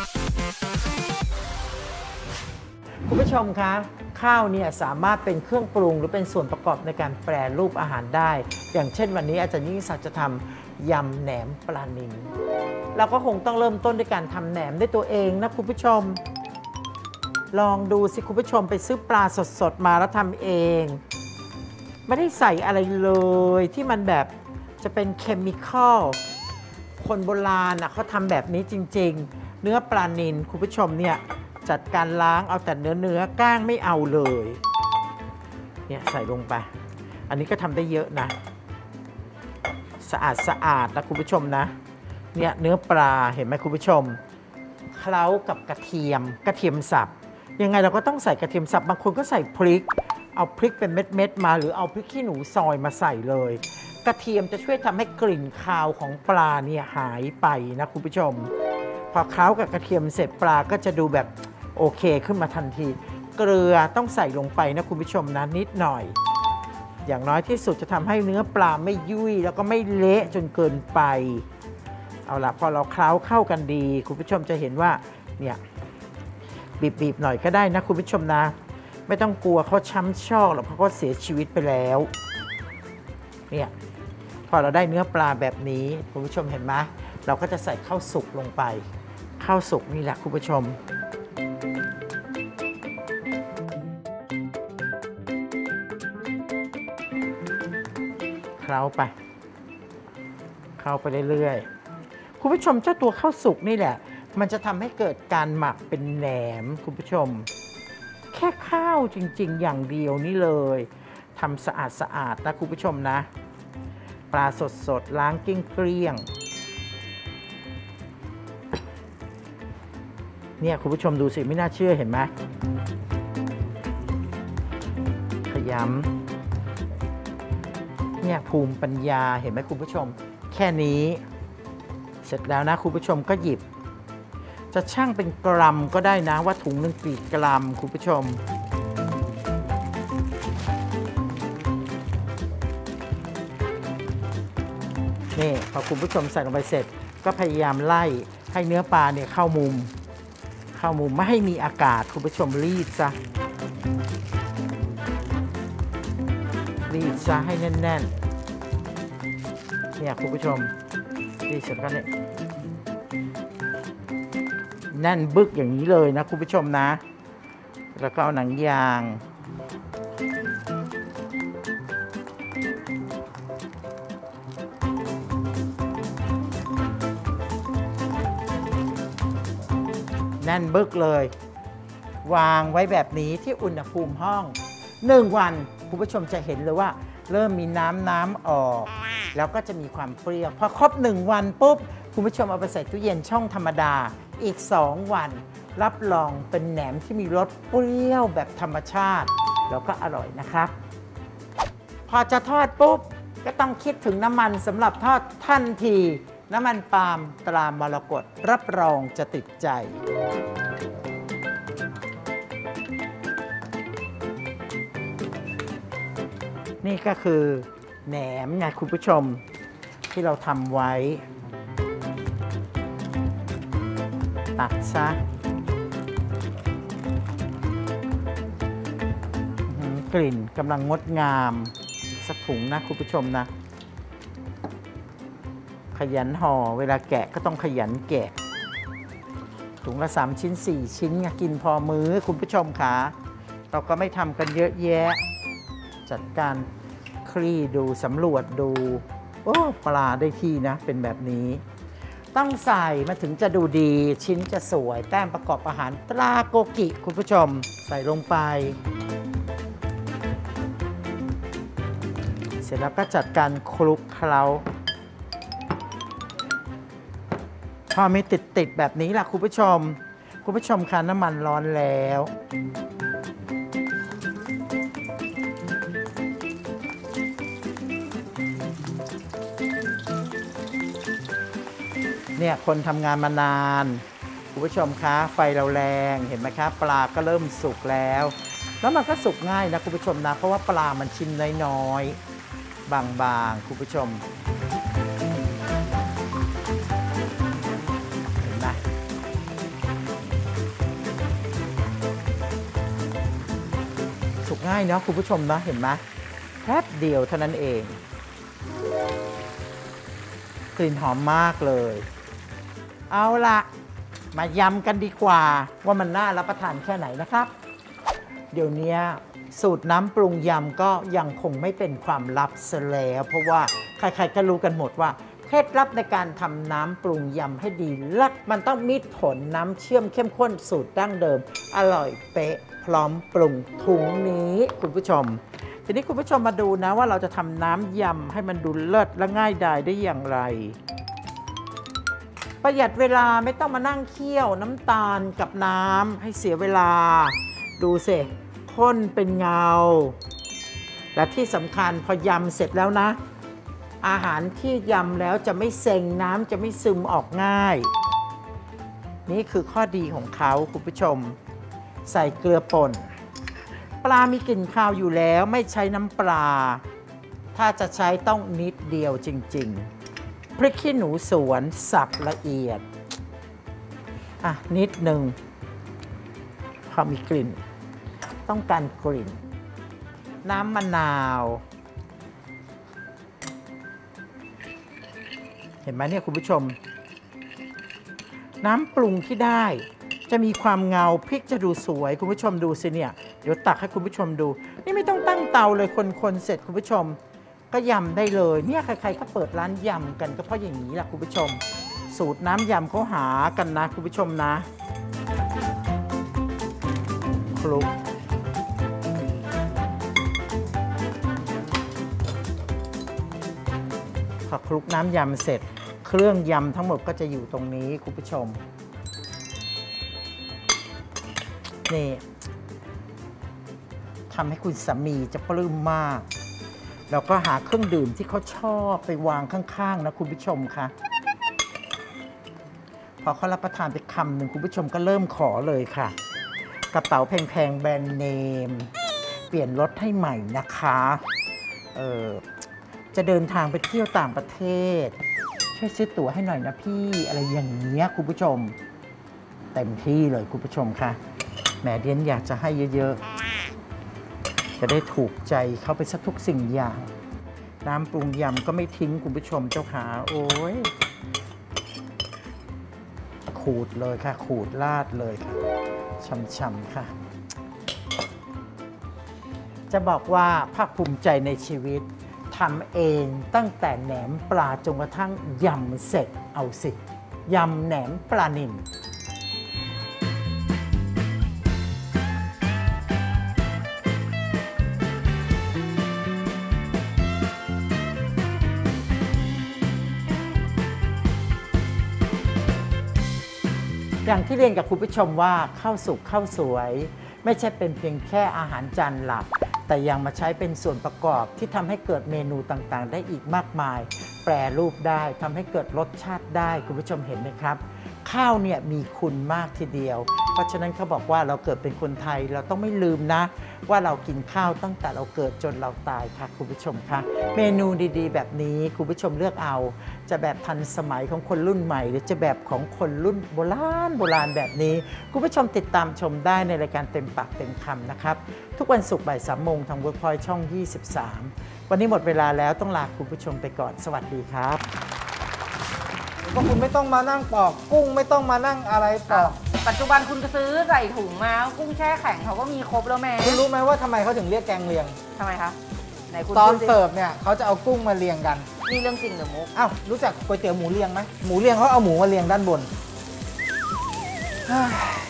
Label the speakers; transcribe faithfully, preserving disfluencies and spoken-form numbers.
Speaker 1: คุณผู้ชมคะข้าวเนี่ยสามารถเป็นเครื่องปรุงหรือเป็นส่วนประกอบในการแปรรูปอาหารได้อย่างเช่นวันนี้อาจารย์ยิ่งศักดิ์จะทำยำแหนมปลานิลเราก็คงต้องเริ่มต้นด้วยการทำแหนมด้วยตัวเองนะคุณผู้ชมลองดูสิคุณผู้ชมไปซื้อปลาสดๆมาแล้วทำเองไม่ได้ใส่อะไรเลยที่มันแบบจะเป็นเคมีคอลคนโบราณเขาทำแบบนี้จริงๆเนื้อปลานิลคุณผู้ชมเนี่ยจัดการล้างเอาแต่เนื้อเนื้อก้างไม่เอาเลยเนี่ยใส่ลงไปอันนี้ก็ทำได้เยอะนะสะอาดสะอาดนะคุณผู้ชมนะเนี่ยเนื้อปลาเห็นไหมคุณผู้ชมเคล้ากับกระเทียมกระเทียมสับยังไงเราก็ต้องใส่กระเทียมสับบางคนก็ใส่พริกเอาพริกเป็นเม็ดๆมาหรือเอาพริกขี้หนูซอยมาใส่เลยกระเทียมจะช่วยทำให้กลิ่นคาวของปลาเนี่ยหายไปนะคุณผู้ชมพอเคล้ากับกระเทียมเสร็จปลาก็จะดูแบบโอเคขึ้นมาทันทีเกลือต้องใส่ลงไปนะคุณผู้ชมนะนิดหน่อยอย่างน้อยที่สุดจะทำให้เนื้อปลาไม่ยุ่ยแล้วก็ไม่เละจนเกินไปเอาล่ะพอเราเคล้าเข้ากันดีคุณผู้ชมจะเห็นว่าเนี่ยบีบๆหน่อยก็ได้นะคุณผู้ชมนะไม่ต้องกลัวเขาช้ำชอกหรอกเพราะเขาเสียชีวิตไปแล้วเนี่ยพอเราได้เนื้อปลาแบบนี้คุณผู้ชมเห็นไหมเราก็จะใส่ข้าวสุกลงไปข้าวสุกนี่แหละคุณผู้ชมเคล้าไปเคล้าไปเรื่อยๆคุณผู้ชมเจ้าตัวข้าวสุกนี่แหละมันจะทำให้เกิดการหมักเป็นแหนมคุณผู้ชมแค่ข้าวจริงๆอย่างเดียวนี่เลยทำสะอาดสะอาดนะคุณผู้ชมนะปลาสดๆล้างเกลี้ยงๆเนี่ยคุณผู้ชมดูสิไม่น่าเชื่อเห็นไหมขยำเนี่ยภูมิปัญญาเห็นไหมคุณผู้ชมแค่นี้เสร็จแล้วนะคุณผู้ชมก็หยิบจะช่างเป็นกรัมก็ได้นะว่าถุงหนึ่งกี่กรัมคุณผู้ชมนี่พอคุณผู้ชมใส่ลงไปเสร็จก็พยายามไล่ให้เนื้อปลาเนี่ยเข้ามุมเข้ามุมไม่ให้มีอากาศคุณผู้ชมรีดซะรีดซะให้แน่นๆเนี่ยคุณผู้ชมรีดเสร็จก็เนี่ยแน่นบึกอย่างนี้เลยนะคุณผู้ชมนะแล้วก็เอาหนังยางแน่นบึกเลยวางไว้แบบนี้ที่อุณหภูมิห้องหนึ่งวันคุณผู้ชมจะเห็นเลยว่าเริ่มมีน้ำน้ำออกแล้วก็จะมีความเปรี้ยวพอครบหนึ่งวันปุ๊บคุณผู้ชมเอาไปใส่ตู้เย็นช่องธรรมดาอีกสองวันรับรองเป็นแหนมที่มีรสเปรี้ยวแบบธรรมชาติแล้วก็อร่อยนะครับพอจะทอดปุ๊บก็ต้องคิดถึงน้ำมันสำหรับทอดทันทีน้ำมันปาล์มตรามรกตรับรองจะติดใจนี่ก็คือแหนมไงคุณผู้ชมที่เราทำไว้ตักซะกลิ่นกำลังงดงามสักถุงนะคุณผู้ชมนะขยันห่อเวลาแกะก็ต้องขยันแกะถุงละสามชิ้นสี่ชิ้นกินพอมื้อคุณผู้ชมค่ะเราก็ไม่ทำกันเยอะแยะจัดการคลี่ดูสำรวจดูโอ้ปลาได้ที่นะเป็นแบบนี้ต้องใส่มาถึงจะดูดีชิ้นจะสวยแต้มประกอบอาหารตราโกกิคุณผู้ชมใส่ลงไปเสร็จแล้วก็จัดการคลุกเคล้าพอไม่ติดติดแบบนี้ล่ะคุณผู้ชมคุณผู้ชมคะน้ำมันร้อนแล้วเนี่ยคนทำงานมานานคุณผู้ชมคะไฟเราแรงเห็นไหมคะปลาก็เริ่มสุกแล้วแล้วมันก็สุกง่ายนะคุณผู้ชมนะเพราะว่าปลามันชิ้นน้อยๆบางๆคุณผู้ชมเห็นไหมง่ายเนาะคุณผู้ชมเนาะเห็นไหมแป๊บเดียวเท่านั้นเองกลิ่นหอมมากเลยเอาละมายำกันดีกว่าว่ามันน่ารับประทานแค่ไหนนะครับเดี๋ยวนี้สูตรน้ำปรุงยำก็ยังคงไม่เป็นความลับซะแล้วเพราะว่าใครๆก็รู้กันหมดว่าเคล็ดลับในการทำน้ำปรุงยำให้ดีลักมันต้องมีผลน้ำเชื่อมเข้มข้นสูตรดั้งเดิมอร่อยเป๊ะพร้อมปรุงถุงนี้คุณผู้ชมทีนี้คุณผู้ชมมาดูนะว่าเราจะทำน้ำยำให้มันดูเลิศและง่ายดายได้อย่างไรประหยัดเวลาไม่ต้องมานั่งเคี่ยวน้ำตาลกับน้ำให้เสียเวลาดูสิข้นเป็นเงาและที่สำคัญพอยำเสร็จแล้วนะอาหารที่ยำแล้วจะไม่เซ็งน้ำจะไม่ซึมออกง่ายนี่คือข้อดีของเขาคุณผู้ชมใส่เกลือป่นปลามีกลิ่นคาวอยู่แล้วไม่ใช้น้ำปลาถ้าจะใช้ต้องนิดเดียวจริงๆพริกขี้หนูสวนสับละเอียดอ่ะนิดหนึ่งพอมีกลิ่นต้องการกลิ่นน้ำมะนาวเห็นไหมเนี่ยคุณผู้ชมน้ำปรุงที่ได้จะมีความเงาพริกจะดูสวยคุณผู้ชมดูสิเนี่ยเดี๋ยวตักให้คุณผู้ชมดูนี่ไม่ต้องตั้งเตาเลยคนๆเสร็จคุณผู้ชมก็ยำได้เลยเนี่ยใครๆก็เปิดร้านยำกันก็เพราะอย่างนี้แหละคุณผู้ชมสูตรน้ำยำเขาหากันนะคุณผู้ชมนะคลุกพอคลุกน้ำยำเสร็จเครื่องยำทั้งหมดก็จะอยู่ตรงนี้คุณผู้ชมนี่ทำให้คุณสามีจะปลื้มมากแล้วก็หาเครื่องดื่มที่เขาชอบไปวางข้างๆนะคุณผู้ชมคะพอเขารับประทานไปคำหนึ่งคุณผู้ชมก็เริ่มขอเลยค่ะกระเป๋าแพงๆแบรนด์เนมเปลี่ยนรถให้ใหม่นะคะเออจะเดินทางไปเที่ยวต่างประเทศช่วยซื้อตั๋วให้หน่อยนะพี่อะไรอย่างเงี้ยคุณผู้ชมเต็มที่เลยคุณผู้ชมค่ะแหมเดียนอยากจะให้เยอะๆจะได้ถูกใจเขาไปสักทุกสิ่งอย่างน้ำปรุงยำก็ไม่ทิ้งคุณผู้ชมเจ้าขาโอ้ยขูดเลยค่ะขูดลาดเลยค่ะช่ำๆค่ะจะบอกว่าภาคภูมิใจในชีวิตทำเองตั้งแต่แหนมปลาจนกระทั่งยำเสร็จเอาสิยำแหนมปลานิลอย่างที่เรียนกับคุณผู้ชมว่าข้าวสุกข้าวสวยไม่ใช่เป็นเพียงแค่อาหารจานหลักแต่ยังมาใช้เป็นส่วนประกอบที่ทำให้เกิดเมนูต่างๆได้อีกมากมายแปรรูปได้ทำให้เกิดรสชาติได้คุณผู้ชมเห็นไหมครับข้าวเนี่ยมีคุณมากทีเดียวเพราะฉะนั้นเขาบอกว่าเราเกิดเป็นคนไทยเราต้องไม่ลืมนะว่าเรากินข้าวตั้งแต่เราเกิดจนเราตายค่ะคุณผู้ชมคะเมนูดีๆแบบนี้คุณผู้ชมเลือกเอาจะแบบทันสมัยของคนรุ่นใหม่หรือจะแบบของคนรุ่นโบราณโบราณแบบนี้คุณผู้ชมติดตามชมได้ในรายการเต็มปากเต็มคำนะครับทุกวันศุกร์บ่ายสามโมงทาง เวิร์คพอยท์ ช่องยี่สิบสามวันนี้หมดเวลาแล้วต้องลาคุณผู้ชมไปก่อนสวัสดีครับ
Speaker 2: ก็คุณไม่ต้องมานั่งปอกกุ้งไม่ต้องมานั่งอะไรปอก
Speaker 3: ปัจจุบันคุณก็ซื้อใส่ถุงมากุ้งแช่แข็งเขาก็มีครบแล้วแม่
Speaker 2: คุณรู้ไหมว่าทำไมเขาถึงเรียกแกงเลียง
Speaker 3: ทำไมคะไหนคุณ
Speaker 2: ตอนเสิร์ฟเนี่ยเขาจะเอากุ้งมาเรียงกัน
Speaker 3: นี่เรื่องจริงหรือมุก
Speaker 2: อ้าวรู้จักก๋วยเตี๋ยวหมูเรียงไหมหมูเรียงเขาเอาหมูมาเรียงด้านบน